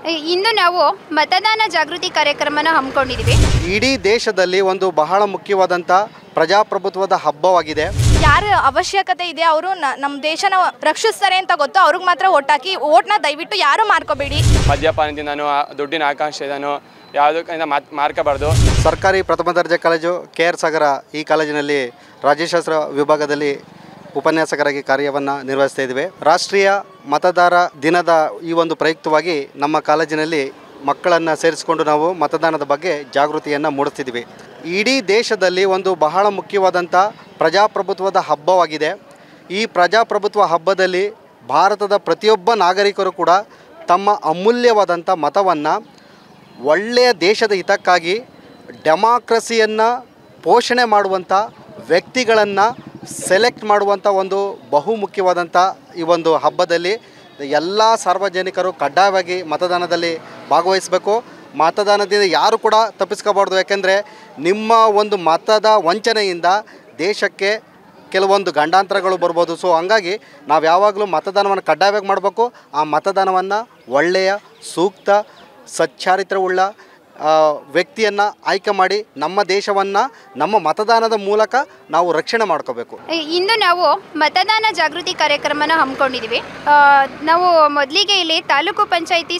ಇಂದು ನಾವು ಮತದಾನ ಜಾಗೃತಿ ಕಾರ್ಯಕ್ರಮನ ಹಮ್ಮಿಕೊಂಡಿದ್ದೀವಿ. ಇಡೀ ದೇಶದಲ್ಲಿ ಒಂದು ಬಹಳ ಮುಖ್ಯವಾದಂಥ ಪ್ರಜಾಪ್ರಭುತ್ವದ ಹಬ್ಬವಾಗಿದೆ. ಯಾರ ಅವಶ್ಯಕತೆ ಇದೆ ಅವರು ನಮ್ಮ ದೇಶನ ರಕ್ಷಿಸ್ತಾರೆ ಅಂತ ಗೊತ್ತು, ಅವ್ರಿಗೆ ಮಾತ್ರ ಓಟ್ ಹಾಕಿ. ಓಟ್ನ ದಯವಿಟ್ಟು ಯಾರು ಮಾರ್ಕೋಬೇಡಿ. ಮದ್ಯಪಾನದಿಂದನೂ ದುಡ್ಡಿನ ಆಕಾಂಕ್ಷೆ ಇದನ್ನು ಯಾವುದಕ್ಕಿಂತ ಮಾರ್ಕಬಾರ್ದು. ಸರ್ಕಾರಿ ಪ್ರಥಮ ದರ್ಜೆ ಕಾಲೇಜು KR ಸಾಗರ ಈ ಕಾಲೇಜಿನಲ್ಲಿ ರಾಜ್ಯಶಾಸ್ತ್ರ ವಿಭಾಗದಲ್ಲಿ ಉಪನ್ಯಾಸಕರಾಗಿ ಕಾರ್ಯವನ್ನು ನಿರ್ವಹಿಸ್ತಾ ಇದ್ದೇವೆ. ರಾಷ್ಟ್ರೀಯ ಮತದಾರ ದಿನದ ಈ ಒಂದು ಪ್ರಯುಕ್ತವಾಗಿ ನಮ್ಮ ಕಾಲೇಜಿನಲ್ಲಿ ಮಕ್ಕಳನ್ನು ಸೇರಿಸಿಕೊಂಡು ನಾವು ಮತದಾನದ ಬಗ್ಗೆ ಜಾಗೃತಿಯನ್ನು ಮೂಡಿಸ್ತಿದ್ದೀವಿ. ಇಡೀ ದೇಶದಲ್ಲಿ ಒಂದು ಬಹಳ ಮುಖ್ಯವಾದಂಥ ಪ್ರಜಾಪ್ರಭುತ್ವದ ಹಬ್ಬವಾಗಿದೆ. ಈ ಪ್ರಜಾಪ್ರಭುತ್ವ ಹಬ್ಬದಲ್ಲಿ ಭಾರತದ ಪ್ರತಿಯೊಬ್ಬ ನಾಗರಿಕರು ಕೂಡ ತಮ್ಮ ಅಮೂಲ್ಯವಾದಂಥ ಮತವನ್ನು ಒಳ್ಳೆಯ ದೇಶದ ಹಿತಕ್ಕಾಗಿ ಡೆಮಾಕ್ರಸಿಯನ್ನು ಪೋಷಣೆ ಮಾಡುವಂಥ ವ್ಯಕ್ತಿಗಳನ್ನು ಸೆಲೆಕ್ಟ್ ಮಾಡುವಂಥ ಒಂದು ಬಹುಮುಖ್ಯವಾದಂಥ ಈ ಒಂದು ಹಬ್ಬದಲ್ಲಿ ಎಲ್ಲ ಸಾರ್ವಜನಿಕರು ಕಡ್ಡಾಯವಾಗಿ ಮತದಾನದಲ್ಲಿ ಭಾಗವಹಿಸಬೇಕು. ಮತದಾನದಿಂದ ಯಾರು ಕೂಡ ತಪ್ಪಿಸ್ಕೋಬಾರ್ದು. ಯಾಕೆಂದರೆ ನಿಮ್ಮ ಒಂದು ಮತದ ವಂಚನೆಯಿಂದ ದೇಶಕ್ಕೆ ಕೆಲವೊಂದು ಗಂಡಾಂತರಗಳು ಬರ್ಬೋದು. ಸೊ ಹಂಗಾಗಿ ನಾವು ಯಾವಾಗಲೂ ಮತದಾನವನ್ನು ಕಡ್ಡಾಯವಾಗಿ ಮಾಡಬೇಕು. ಆ ಮತದಾನವನ್ನು ಒಳ್ಳೆಯ ಸೂಕ್ತ ಸಚ್ಚಾರಿತ್ರವುಳ್ಳ ವ್ಯಕ್ತಿಯನ್ನು ಆಯ್ಕೆ ಮಾಡಿ ನಮ್ಮ ದೇಶವನ್ನು ನಮ್ಮ ಮತದಾನದ ಮೂಲಕ ನಾವು ರಕ್ಷಣೆ ಮಾಡ್ಕೋಬೇಕು. ಇಂದು ನಾವು ಮತದಾನ ಜಾಗೃತಿ ಕಾರ್ಯಕ್ರಮನ ಹಮ್ಮಿಕೊಂಡಿದ್ದೀವಿ. ನಾವು ಮೊದಲಿಗೆ ಇಲ್ಲಿ ತಾಲೂಕು ಪಂಚಾಯಿತಿ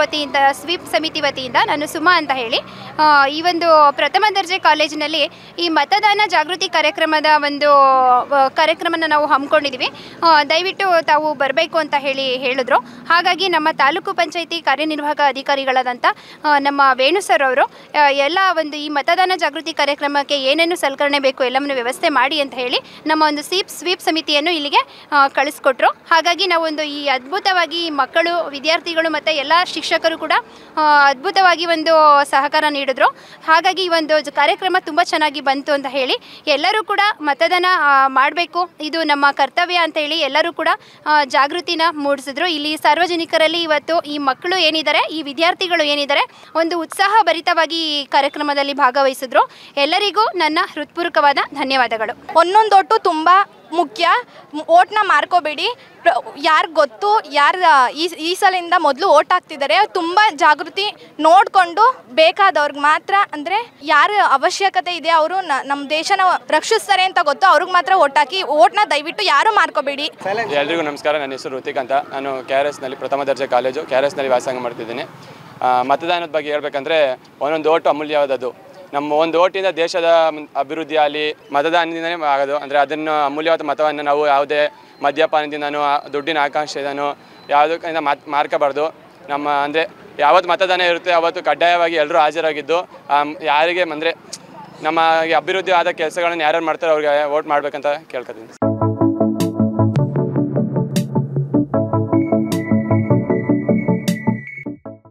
ಸ್ವೀಪ್ ಸಮಿತಿ ವತಿಯಿಂದ ನಾನು ಸುಮಾ ಅಂತ ಹೇಳಿ ಈ ಒಂದು ಪ್ರಥಮ ದರ್ಜೆ ಕಾಲೇಜಿನಲ್ಲಿ ಈ ಮತದಾನ ಜಾಗೃತಿ ಕಾರ್ಯಕ್ರಮದ ಒಂದು ಕಾರ್ಯಕ್ರಮನ ನಾವು ಹಮ್ಮಿಕೊಂಡಿದ್ದೀವಿ. ದಯವಿಟ್ಟು ತಾವು ಬರಬೇಕು ಅಂತ ಹೇಳಿದ್ರು. ಹಾಗಾಗಿ ನಮ್ಮ ತಾಲೂಕು ಪಂಚಾಯಿತಿ ಕಾರ್ಯನಿರ್ವಾಹಕ ಅಧಿಕಾರಿಗಳಾದಂಥ ನಮ್ಮ ವೇಣು ಸರ್ ಅವರು ಎಲ್ಲ ಒಂದು ಈ ಮತದಾನ ಜಾಗೃತಿ ಕಾರ್ಯಕ್ರಮಕ್ಕೆ ಏನೇನು ಸಲಕರಣೆ ಬೇಕು ಎಲ್ಲವನ್ನು ವ್ಯವಸ್ಥೆ ಮಾಡಿ ಅಂತ ಹೇಳಿ ನಮ್ಮ ಒಂದು ಸ್ವೀಪ್ ಸಮಿತಿಯನ್ನು ಇಲ್ಲಿಗೆ ಕಳಿಸ್ಕೊಟ್ರು. ಹಾಗಾಗಿ ನಾವೊಂದು ಈ ಅದ್ಭುತವಾಗಿ ಮಕ್ಕಳು, ವಿದ್ಯಾರ್ಥಿಗಳು ಮತ್ತು ಎಲ್ಲ ಶಿಕ್ಷಕರು ಕೂಡ ಅದ್ಭುತವಾಗಿ ಒಂದು ಸಹಕಾರ ನೀಡಿದ್ರು. ಹಾಗಾಗಿ ಈ ಒಂದು ಕಾರ್ಯಕ್ರಮ ತುಂಬ ಚೆನ್ನಾಗಿ ಬಂತು ಅಂತ ಹೇಳಿ ಎಲ್ಲರೂ ಕೂಡ ಮತದಾನ ಮಾಡಬೇಕು, ಇದು ನಮ್ಮ ಕರ್ತವ್ಯ ಅಂತ ಹೇಳಿ ಎಲ್ಲರೂ ಕೂಡ ಜಾಗೃತಿನ ಮೂಡಿಸಿದ್ರು. ಇಲ್ಲಿ ಸಾರ್ವಜನಿಕರಲ್ಲಿ ಇವತ್ತು ಈ ಮಕ್ಕಳು ಏನಿದ್ದಾರೆ, ಈ ವಿದ್ಯಾರ್ಥಿಗಳು ಏನಿದ್ದಾರೆ, ಒಂದು ಉತ್ಸಾಹ ಭರಿತವಾಗಿ ಈ ಕಾರ್ಯಕ್ರಮದಲ್ಲಿ ಭಾಗವಹಿಸಿದ್ರು. ಎಲ್ಲರಿಗೂ ನನ್ನ ಹೃತ್ಪೂರ್ವಕವಾದ ಧನ್ಯವಾದಗಳು. ಒಂದೊಂದು ಓಟು ತುಂಬ ಮುಖ್ಯ. ಓಟ್ನ ಮಾರ್ಕೋಬೇಡಿ. ಯಾರು ಗೊತ್ತು ಯಾರು ಈ ಸಲಿಂದ ಮೊದಲು ಓಟ್ ಹಾಕ್ತಿದ್ದಾರೆ ತುಂಬ ಜಾಗೃತಿ ನೋಡಿಕೊಂಡು ಬೇಕಾದವ್ರಿಗೆ ಮಾತ್ರ, ಅಂದರೆ ಯಾರ ಅವಶ್ಯಕತೆ ಇದೆ ಅವರು ನಮ್ಮ ದೇಶನ ರಕ್ಷಿಸ್ತಾರೆ ಅಂತ ಗೊತ್ತು, ಅವ್ರಿಗೆ ಮಾತ್ರ ಓಟ್ ಹಾಕಿ. ಓಟ್ನ ದಯವಿಟ್ಟು ಯಾರು ಮಾರ್ಕೋಬೇಡಿ. ಎಲ್ರಿಗೂ ನಮಸ್ಕಾರ. ನನ್ನ ಹೆಸರು ಋತಿಕ್ ಅಂತ. ನಾನು KRS ನಲ್ಲಿ ಪ್ರಥಮ ದರ್ಜೆ ಕಾಲೇಜು KRS ನಲ್ಲಿ ವ್ಯಾಸಂಗ ಮಾಡ್ತಿದ್ದೀನಿ. ಮತದಾನದ ಬಗ್ಗೆ ಹೇಳ್ಬೇಕಂದ್ರೆ ಒಂದೊಂದು ಓಟು ಅಮೂಲ್ಯವಾದದ್ದು. ನಮ್ಮ ಒಂದು ಓಟಿಂದ ದೇಶದ ಅಭಿವೃದ್ಧಿ ಆಗಲಿ ಮತದಾನದಿಂದನೇ ಆಗೋದು. ಅಂದರೆ ಅದನ್ನು ಅಮೂಲ್ಯವಾದ ಮತವನ್ನು ನಾವು ಯಾವುದೇ ಮದ್ಯಪಾನದಿಂದನೂ ದುಡ್ಡಿನ ಆಕಾಂಕ್ಷೆ ಇದನ್ನು ಯಾವುದಕ್ಕಿಂತ ಮಾರ್ಕಬಾರ್ದು. ನಮ್ಮ ಅಂದರೆ ಯಾವತ್ತು ಮತದಾನ ಇರುತ್ತೆ ಅವತ್ತು ಕಡ್ಡಾಯವಾಗಿ ಎಲ್ಲರೂ ಹಾಜರಾಗಿದ್ದು ಯಾರಿಗೆ ಅಂದರೆ ನಮ್ಮ ಅಭಿವೃದ್ಧಿ ಆದ ಕೆಲಸಗಳನ್ನು ಯಾರ್ಯಾರು ಮಾಡ್ತಾರೆ ಅವ್ರಿಗೆ ವೋಟ್ ಮಾಡಬೇಕಂತ ಕೇಳ್ಕೊತೀನಿ.